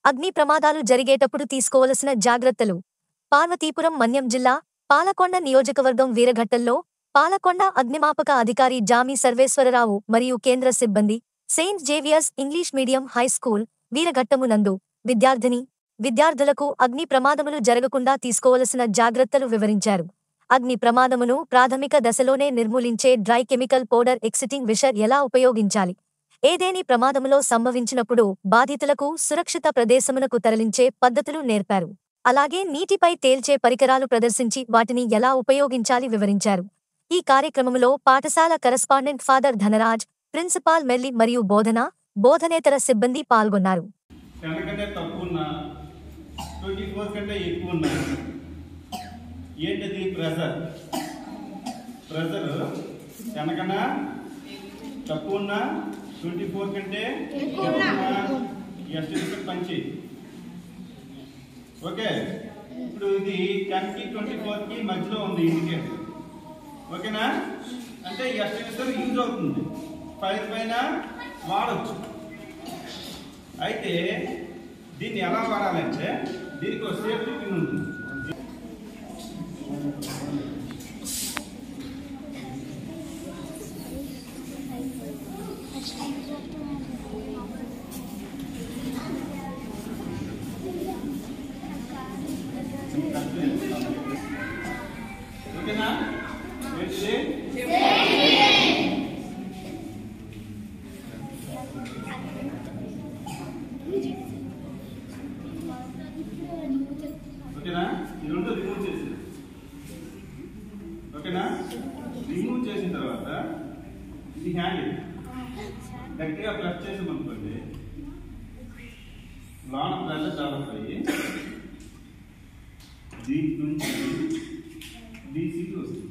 అగ్ని ప్రమాదాలు జరిగేటప్పుడు తీసుకోవలసిన జాగ్రత్తలు. పార్వతీపురం మన్యం జిల్లా పాలకొండ నియోజకవర్గం వీరఘట్టంలో పాలకొండ అగ్నిమాపక అధికారి జామి సర్వేశ్వరరావు మరియు కేంద్ర సిబ్బంది Saint Xavier's English medium high school వీరఘట్టమునందు విద్యార్థులకు అగ్ని ప్రమాదములు జరగకుండా తీసుకోవలసిన జాగ్రత్తలు వివరించారు. అగ్ని ప్రమాదమును ప్రాథమిక దశలోనే నిర్మూలించే డ్రై కెమికల్ పౌడర్ ఎక్సిటింగ్విషర్ ఎలా ఉపయోగించాలి, ఏదేని ప్రమాదములో సంభవించినప్పుడు బాధితులకు సురక్షిత ప్రదేశమునకు తరలించే పద్ధతులు నేర్పారు. అలాగే నీటిపై తేల్చే పరికరాలు ప్రదర్శించి వాటిని ఎలా ఉపయోగించాలి వివరించారు. ఈ కార్యక్రమములో పాఠశాల కరస్పాండెంట్ ఫాదర్ ధనరాజ్, ప్రిన్సిపాల్ మెల్లి మరియు బోధనేతర సిబ్బంది పాల్గొన్నారు. ఏంటది ప్రెజర్ వెనకన్నా తక్కువ ఉన్నా 24 కంటే ఎస్టిమేషన్ పంచి. ఓకే, ఇప్పుడు ఇది 10కి 24కి మధ్యలో ఉంది ఇండికేటర్. ఓకేనా, అంటే ఎస్టిమేషన్ యూజ్ అవుతుంది, ఫైర్ పైన వాడచ్చు. అయితే దీన్ని ఎలా వాడాలంటే దీనికి ఒక సేఫ్టీ పిన్ ఉంటుంది. ఓకేనా, ఓకేనా, ఈ రెండు రిమూవ్ చేసి ఓకేనా, రిమూవ్ చేసిన తర్వాత ఇది హ్యాండిల్ గట్టిగా ప్రెస్ చేసామనుకోండి, లోన ప్రెషర్ డెవలప్ అయ్యి దీని నుంచి డీసీకి వస్తుంది.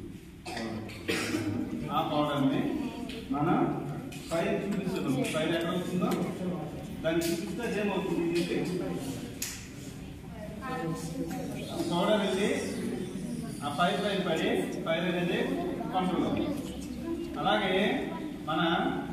ఆ పౌడర్ని మనం ఫైర్ చూపిస్తున్నాం. ఫైర్ ఎక్కడ వస్తుందో దాన్ని చూపిస్తే ఏమవుతుంది, పౌడర్ వెళ్ళి ఆ ఫైర్ పైన పడి ఫైర్ అనేది కంట్రోల్ అవుతుంది. అలాగే మన